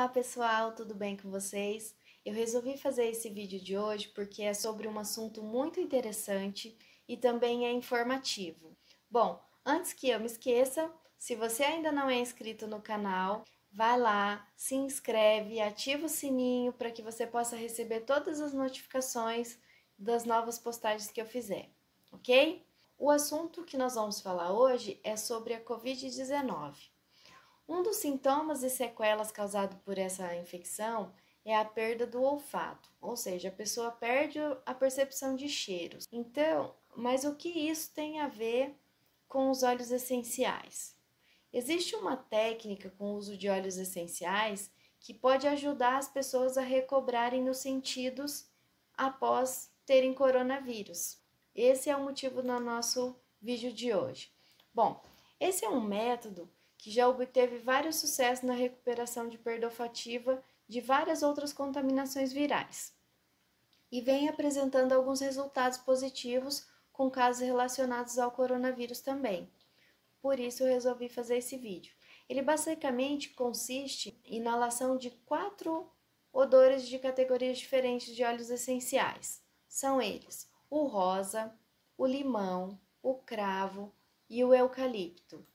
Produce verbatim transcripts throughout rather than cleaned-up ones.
Olá pessoal, tudo bem com vocês? Eu resolvi fazer esse vídeo de hoje porque é sobre um assunto muito interessante e também é informativo. Bom, antes que eu me esqueça, se você ainda não é inscrito no canal, vai lá, se inscreve, ativa o sininho para que você possa receber todas as notificações das novas postagens que eu fizer, ok? O assunto que nós vamos falar hoje é sobre a covid dezenove. Um dos sintomas e sequelas causados por essa infecção é a perda do olfato, ou seja, a pessoa perde a percepção de cheiros. Então, mas o que isso tem a ver com os óleos essenciais? Existe uma técnica com o uso de óleos essenciais que pode ajudar as pessoas a recobrarem os sentidos após terem coronavírus. Esse é o motivo do nosso vídeo de hoje. Bom, esse é um método que já obteve vários sucessos na recuperação de perda olfativa de várias outras contaminações virais e vem apresentando alguns resultados positivos com casos relacionados ao coronavírus também. Por isso eu resolvi fazer esse vídeo. Ele basicamente consiste em inalação de quatro odores de categorias diferentes de óleos essenciais. São eles o rosa, o limão, o cravo e o eucalipto.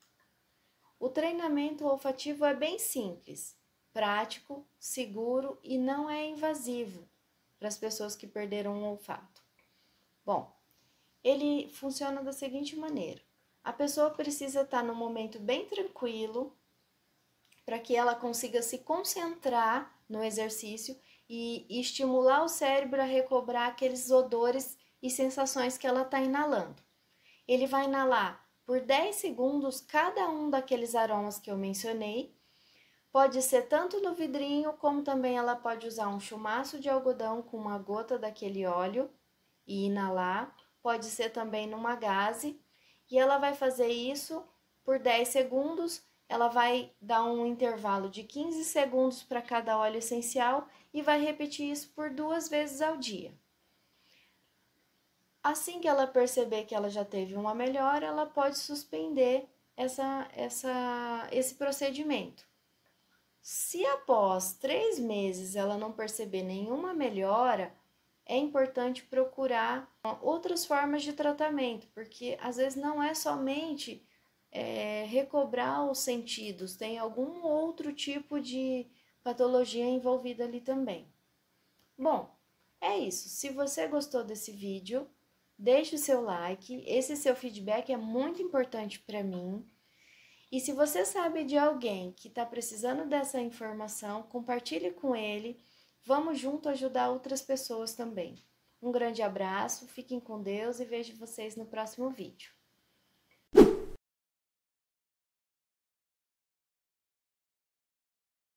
O treinamento olfativo é bem simples, prático, seguro e não é invasivo para as pessoas que perderam o olfato. Bom, ele funciona da seguinte maneira: a pessoa precisa estar num momento bem tranquilo para que ela consiga se concentrar no exercício e estimular o cérebro a recobrar aqueles odores e sensações que ela está inalando. Ele vai inalar por dez segundos cada um daqueles aromas que eu mencionei. Pode ser tanto no vidrinho, como também ela pode usar um chumaço de algodão com uma gota daquele óleo e inalar. Pode ser também numa gaze. E ela vai fazer isso por dez segundos. Ela vai dar um intervalo de quinze segundos para cada óleo essencial e vai repetir isso por duas vezes ao dia. Assim que ela perceber que ela já teve uma melhora, ela pode suspender essa, essa, esse procedimento. Se após três meses ela não perceber nenhuma melhora, é importante procurar outras formas de tratamento, porque às vezes não é somente é, recobrar os sentidos, tem algum outro tipo de patologia envolvida ali também. Bom, é isso. Se você gostou desse vídeo, deixe o seu like, esse seu feedback é muito importante para mim. E se você sabe de alguém que está precisando dessa informação, compartilhe com ele. Vamos junto ajudar outras pessoas também. Um grande abraço, fiquem com Deus e vejo vocês no próximo vídeo.